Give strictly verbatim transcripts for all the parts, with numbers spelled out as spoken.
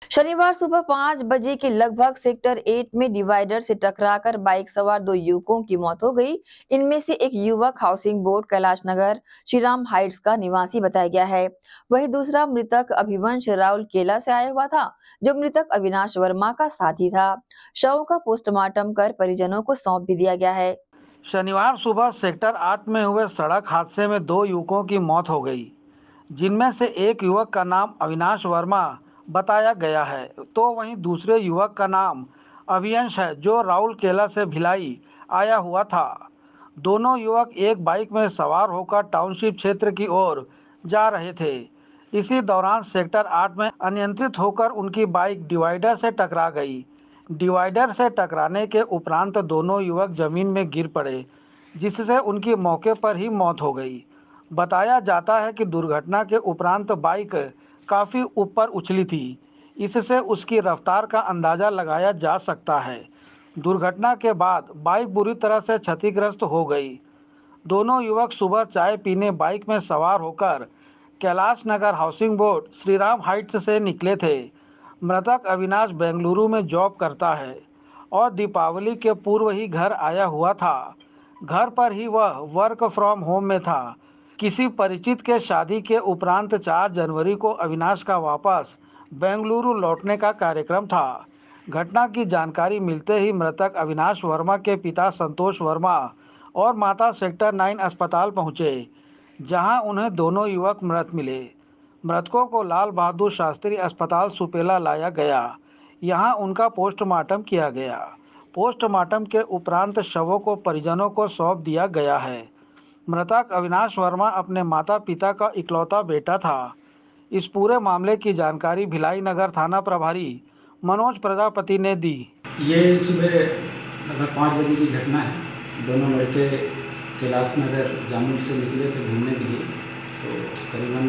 शनिवार सुबह पाँच बजे के लगभग सेक्टर आठ में डिवाइडर से टकराकर बाइक सवार दो युवकों की मौत हो गई। इनमें से एक युवक housing board Kailash Nagar Shriram Heights का निवासी बताया गया है। वहीं दूसरा मृतक अभिवंश राउल केला से आया हुआ था, जो मृतक अविनाश वर्मा का साथी था। शवों का पोस्टमार्टम कर परिजनों को सौंप भी दिया गया है। शनिवार सुबह सेक्टर आठ में हुए सड़क हादसे में दो युवकों की मौत हो गई, जिनमें से एक युवक का नाम अविनाश वर्मा बताया गया है, तो वहीं दूसरे युवक का नाम अभियंश है, जो राउल केला से भिलाई आया हुआ था। दोनों युवक एक बाइक में सवार होकर टाउनशिप क्षेत्र की ओर जा रहे थे। इसी दौरान सेक्टर आठ में अनियंत्रित होकर उनकी बाइक डिवाइडर से टकरा गई। डिवाइडर से टकराने के उपरांत दोनों युवक जमीन में गिर पड़े, जिससे उनकी मौके पर ही मौत हो गई। बताया जाता है कि दुर्घटना के उपरांत बाइक काफ़ी ऊपर उछली थी, इससे उसकी रफ्तार का अंदाज़ा लगाया जा सकता है। दुर्घटना के बाद बाइक बुरी तरह से क्षतिग्रस्त हो गई। दोनों युवक सुबह चाय पीने बाइक में सवार होकर Kailash Nagar housing board Shriram Heights से निकले थे। मृतक अविनाश बेंगलुरु में जॉब करता है और दीपावली के पूर्व ही घर आया हुआ था। घर पर ही वह वर्क फ्रॉम होम में था। किसी परिचित के शादी के उपरांत चार जनवरी को अविनाश का वापस बेंगलुरु लौटने का कार्यक्रम था। घटना की जानकारी मिलते ही मृतक अविनाश वर्मा के पिता संतोष वर्मा और माता सेक्टर नौ अस्पताल पहुंचे, जहां उन्हें दोनों युवक मृत मिले। मृतकों को लाल बहादुर शास्त्री अस्पताल सुपेला लाया गया। यहां उनका पोस्टमार्टम किया गया। पोस्टमार्टम के उपरांत शवों को परिजनों को सौंप दिया गया है। मृतक अविनाश वर्मा अपने माता पिता का इकलौता बेटा था। इस पूरे मामले की जानकारी भिलाई नगर थाना प्रभारी मनोज प्रजापति ने दी। ये सुबह लगभग पाँच बजे की घटना है। दोनों लड़के कैलाश नगर जामुन से निकले थे घूमने के लिए, तो करीबन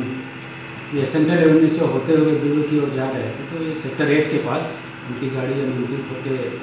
ये सेंट्रल एवेन्यू से होते हुए दिल्ली की ओर जा रहे थे, तो ये सेक्टर एट के पास उनकी गाड़ी अनियंत्रित होकर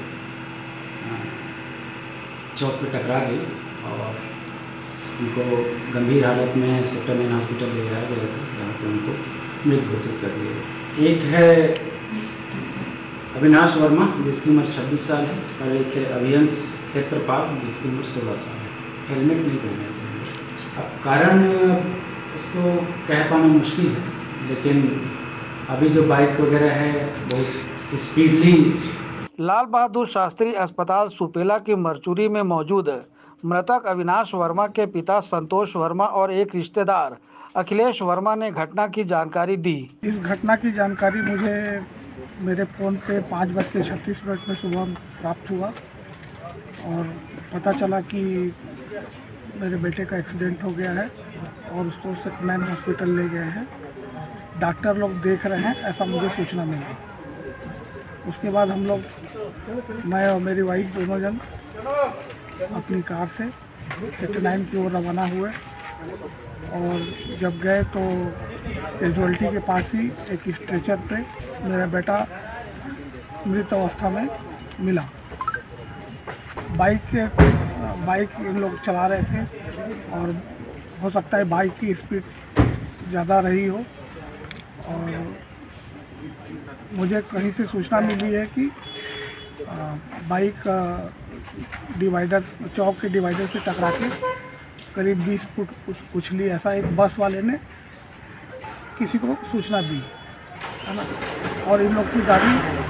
चौक पे टकरा गई और उनको गंभीर हालत में सेक्टर नाइन हॉस्पिटल ले जाया गया था, जहाँ पे उनको मृत घोषित कर दिया गया। एक है अविनाश वर्मा जिसकी उम्र छब्बीस साल है और एक है अभियंश क्षेत्रपाल जिसकी उम्र सोलह साल है। हेलमेट नहीं पहने थे। अब कारण उसको कह पाना मुश्किल है, लेकिन अभी जो बाइक वगैरह है बहुत स्पीडली। लाल बहादुर शास्त्री अस्पताल सुपेला की मरचुरी में मौजूद मृतक अविनाश वर्मा के पिता संतोष वर्मा और एक रिश्तेदार अखिलेश वर्मा ने घटना की जानकारी दी। इस घटना की जानकारी मुझे मेरे फ़ोन पे पाँच बज के छत्तीस मिनट में सुबह प्राप्त हुआ और पता चला कि मेरे बेटे का एक्सीडेंट हो गया है और उसको सेक्टर नाइन हॉस्पिटल ले गए हैं। डॉक्टर लोग देख रहे हैं, ऐसा मुझे सूचना मिली। उसके बाद हम लोग, मैं और मेरी वाइफ दोनों जन अपनी कार से सेक्टर नाइन की ओर रवाना हुए और जब गए तो कैजुअल्टी के पास ही एक स्ट्रेचर पे मेरा बेटा मृत अवस्था में मिला। बाइक के बाइक इन लोग चला रहे थे और हो सकता है बाइक की स्पीड ज़्यादा रही हो और मुझे कहीं से सूचना मिली है कि बाइक डिवाइडर चौक के डिवाइडर से टकरा के करीब बीस फुट उछली, ऐसा एक बस वाले ने किसी को सूचना दी है ना। और इन लोग की गाड़ी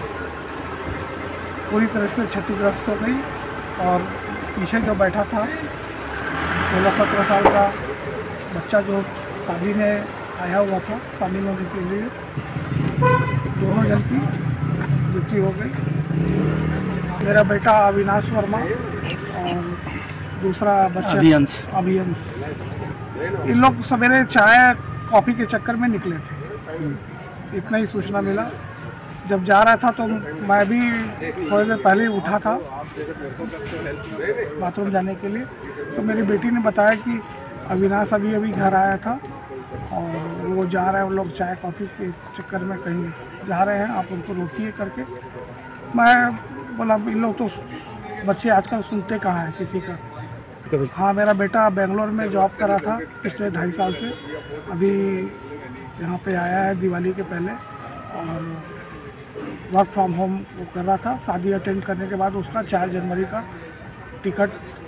पूरी तरह से क्षतिग्रस्त हो गई और पीछे जो बैठा था सोलह सत्रह साल का बच्चा जो शादी में आया हुआ था शामिल होने के लिए, दोनों जन की मृत्यु हो गई। मेरा बेटा अविनाश वर्मा और दूसरा बच्चा अभियंश अभियंश इन लोग सवेरे चाय कॉफ़ी के चक्कर में निकले थे। इतना ही सूचना मिला। जब जा रहा था तो मैं भी थोड़ी देर पहले ही उठा था बाथरूम जाने के लिए, तो मेरी बेटी ने बताया कि अविनाश अभी अभी घर आया था और वो जा रहे हैं, उन लोग चाय कॉफ़ी के चक्कर में कहीं जा रहे हैं, आप उनको रोकिए करके। मैं बोला इन लोग तो बच्चे आजकल सुनते कहाँ हैं किसी का। हाँ, मेरा बेटा बेंगलोर में जॉब करा था पिछले ढाई साल से, अभी यहाँ पे आया है दिवाली के पहले और वर्क फ्रॉम होम वो कर रहा था। शादी अटेंड करने के बाद उसका चार जनवरी का टिकट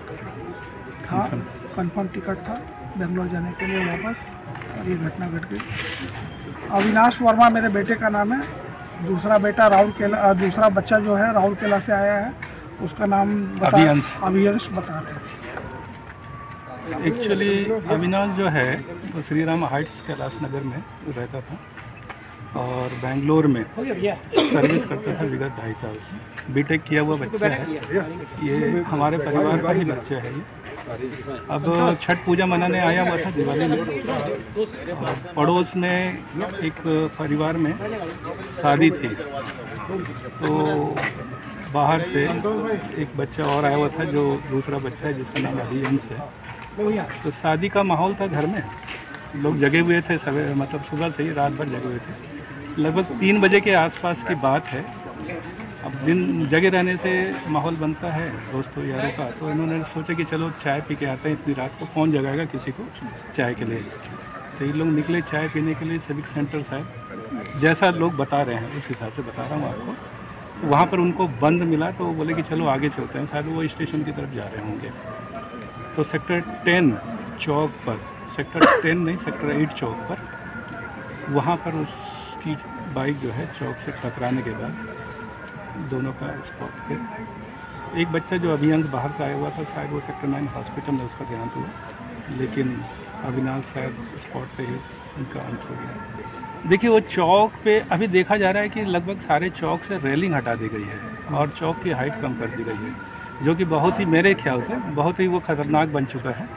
था, कंफर्म टिकट था बेंगलोर जाने के लिए वापस, और ये घटना घट गई। अविनाश वर्मा मेरे बेटे का नाम है। दूसरा बेटा राहुल केला, दूसरा बच्चा जो है राहुल केला से आया है, उसका नाम बता अभियंश बता रहे हैं। एक्चुअली अविनाश जो है वो श्री राम हाइट्स कैलाश नगर में रहता था और बेंगलोर में सर्विस करता था विगत ढाई साल से। बीटेक किया हुआ बच्चा है, ये हमारे परिवार का ही बच्चा है। ये अब छठ पूजा मनाने आया हुआ था दिवाली में। पड़ोस में एक परिवार में शादी थी, तो बाहर से एक बच्चा और आया हुआ था जो दूसरा बच्चा है जिसका नाम अभियंश है। तो शादी का माहौल था घर में, लोग जगे हुए थे, सवेरे मतलब सुबह से ही रात भर जगे हुए थे। लगभग तीन बजे के आसपास की बात है। अब दिन जगे रहने से माहौल बनता है दोस्तों यारों का, तो इन्होंने सोचा कि चलो चाय पी के आते हैं, इतनी रात को कौन जगाएगा किसी को चाय के लिए। तो ये लोग निकले चाय पीने के लिए सिविक सेंटर साहब, जैसा लोग बता रहे हैं उस हिसाब से बता रहा हूँ आपको। तो वहाँ पर उनको बंद मिला तो बोले कि चलो आगे चलते हैं, शायद वो स्टेशन की तरफ जा रहे होंगे। तो सेक्टर टेन चौक पर, सेक्टर टेन नहीं सेक्टर एट चौक पर, वहाँ पर उसकी बाइक जो है चौक से टकराने के बाद दोनों का स्पॉट पे, एक बच्चा जो अभियंश बाहर से आया हुआ था, शायद वो सेक्टर नाइन हॉस्पिटल में उसका देहांत हुआ, लेकिन अविनाश शायद स्पॉट पे ही उनका अंत हो गया। देखिए वो चौक पे अभी देखा जा रहा है कि लगभग सारे चौक से रेलिंग हटा दी गई है और चौक की हाइट कम कर दी गई है, जो कि बहुत ही मेरे ख्याल से बहुत ही वो खतरनाक बन चुका है।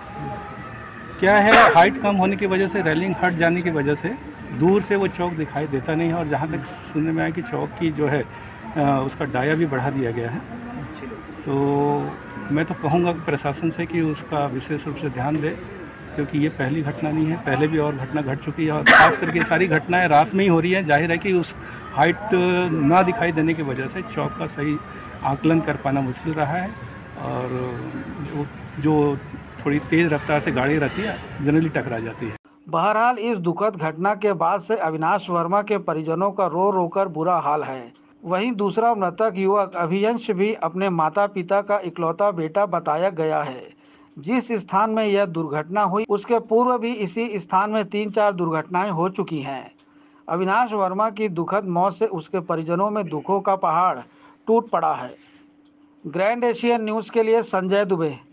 क्या है, हाइट कम होने की वजह से, रेलिंग हट जाने की वजह से दूर से वो चौक दिखाई देता नहीं है, और जहाँ तक सुनने में आया कि चौक की जो है आ, उसका डाया भी बढ़ा दिया गया है। तो मैं तो कहूँगा प्रशासन से कि उसका विशेष रूप से ध्यान दे, क्योंकि ये पहली घटना नहीं है, पहले भी और घटना घट चुकी है, और खास करके सारी घटनाएं रात में ही हो रही हैं। जाहिर है कि उस हाइट ना दिखाई देने की वजह से चौक का सही आकलन कर पाना मुश्किल रहा है, और जो, जो थोड़ी तेज़ रफ्तार से गाड़ी रहती है जनरली टकरा जाती है। बहरहाल इस दुखद घटना के बाद से अविनाश वर्मा के परिजनों का रो रो कर बुरा हाल है। वहीं दूसरा मृतक युवक अभियंश भी अपने माता पिता का इकलौता बेटा बताया गया है। जिस स्थान में यह दुर्घटना हुई उसके पूर्व भी इसी स्थान में तीन चार दुर्घटनाएं हो चुकी हैं। अविनाश वर्मा की दुखद मौत से उसके परिजनों में दुखों का पहाड़ टूट पड़ा है। ग्रैंड एशियन न्यूज़ के लिए संजय दुबे।